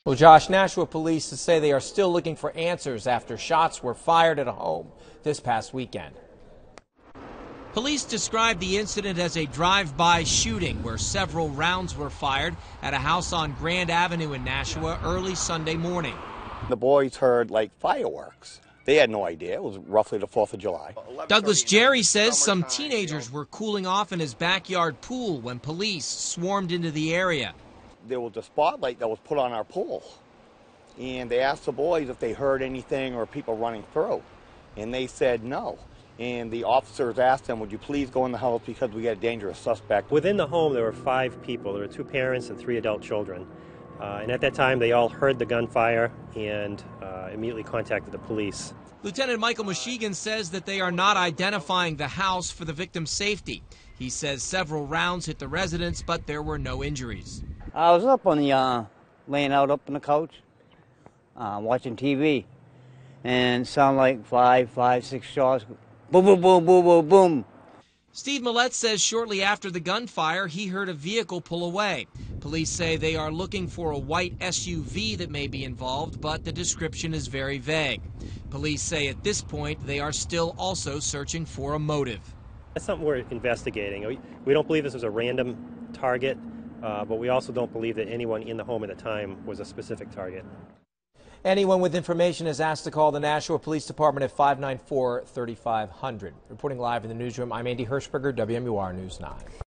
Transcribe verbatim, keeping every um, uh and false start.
Well, Josh, Nashua police say they are still looking for answers after shots were fired at a home this past weekend. Police described the incident as a drive-by shooting where several rounds were fired at a house on Grand Avenue in Nashua early Sunday morning. The boys heard like fireworks. They had no idea. It was roughly the fourth of July. Douglas Jerry says some teenagers were cooling off in his backyard pool when police swarmed into the area. There was a spotlight that was put on our pool, and they asked the boys if they heard anything or people running through, and they said no. And the officers asked them, would you please go in the house because we got a dangerous suspect. Within the home there were five people. There were two parents and three adult children. Uh, and at that time they all heard the gunfire and uh, immediately contacted the police. Lieutenant Michael Mushigan says that they are not identifying the house for the victim's safety. He says several rounds hit the residence, but there were no injuries. I was up on the, uh, laying out up on the couch, uh, watching T V, and sound like five, five, six shots. Boom, boom, boom, boom, boom, boom. Steve Millette says shortly after the gunfire, he heard a vehicle pull away. Police say they are looking for a white S U V that may be involved, but the description is very vague. Police say at this point they are still also searching for a motive. That's something we're investigating. We, we don't believe this was a random target, uh, but we also don't believe that anyone in the home at the time was a specific target. Anyone with information is asked to call the Nashua Police Department at five nine four, three five zero zero. Reporting live in the newsroom, I'm Andy Hirschberger, W M U R News nine.